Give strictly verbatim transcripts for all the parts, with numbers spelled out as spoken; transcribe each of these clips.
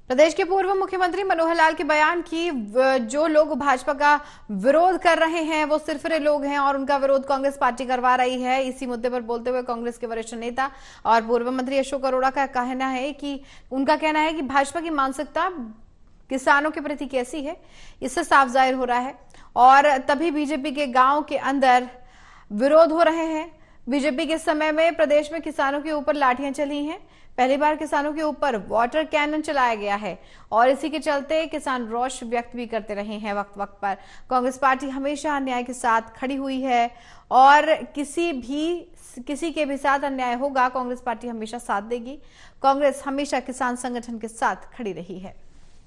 प्रदेश के पूर्व मुख्यमंत्री मनोहर लाल के बयान की जो लोग भाजपा का विरोध कर रहे हैं वो सिरफिरे लोग हैं और उनका विरोध कांग्रेस पार्टी करवा रही है। इसी मुद्दे पर बोलते हुए कांग्रेस के वरिष्ठ नेता और पूर्व मंत्री अशोक अरोड़ा का कहना है कि उनका कहना है कि भाजपा की मानसिकता किसानों के प्रति कैसी है, इससे साफ जाहिर हो रहा है और तभी बीजेपी के गांव के अंदर विरोध हो रहे हैं। बीजेपी के समय में प्रदेश में किसानों के ऊपर लाठियां चली हैं। पहली बार किसानों के ऊपर वाटर कैनन चलाया गया है और इसी के चलते किसान रोष व्यक्त भी करते रहे हैं वक्त वक्त पर। कांग्रेस पार्टी हमेशा अन्याय के साथ खड़ी हुई है और किसी भी किसी के भी साथ अन्याय होगा कांग्रेस पार्टी हमेशा साथ देगी। कांग्रेस हमेशा किसान संगठन के साथ खड़ी रही है।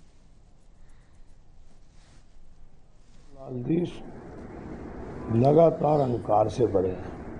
लगातार अहंकार से बढ़े।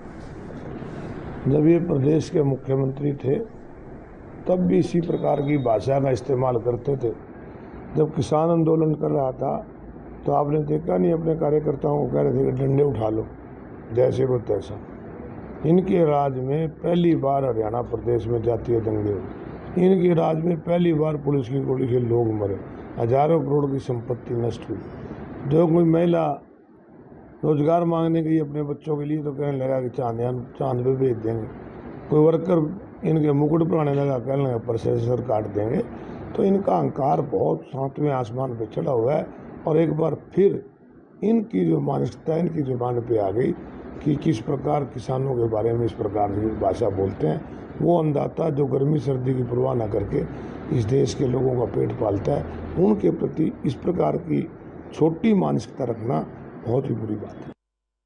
जब ये प्रदेश के मुख्यमंत्री थे तब भी इसी प्रकार की भाषा का इस्तेमाल करते थे। जब किसान आंदोलन कर रहा था तो आपने देखा नहीं, अपने कार्यकर्ताओं को कह रहे थे कि डंडे उठा लो, जैसे को तैसा। इनके राज में पहली बार हरियाणा प्रदेश में जातीय दंगे हुए। इनके राज में पहली बार पुलिस की गोली से लोग मरे, हजारों करोड़ की संपत्ति नष्ट हुई। जो कोई महिला रोजगार मांगने गई अपने बच्चों के लिए तो कहने लगा कि चांदयान चांद पे भेज देंगे। कोई वर्कर इनके मुकुट बनाने लगा, कहने लगा प्रोसेसर काट देंगे। तो इनका अहंकार बहुत सातवें आसमान पे चढ़ा हुआ है और एक बार फिर इनकी जो मानसिकता इनकी जुबान पे आ गई कि किस प्रकार किसानों के बारे में इस प्रकार की भाषा बोलते हैं। वो अन्नदाता जो गर्मी सर्दी की परवाह न करके इस देश के लोगों का पेट पालता है, उनके प्रति इस प्रकार की छोटी मानसिकता रखना बहुत ही बुरी बात है।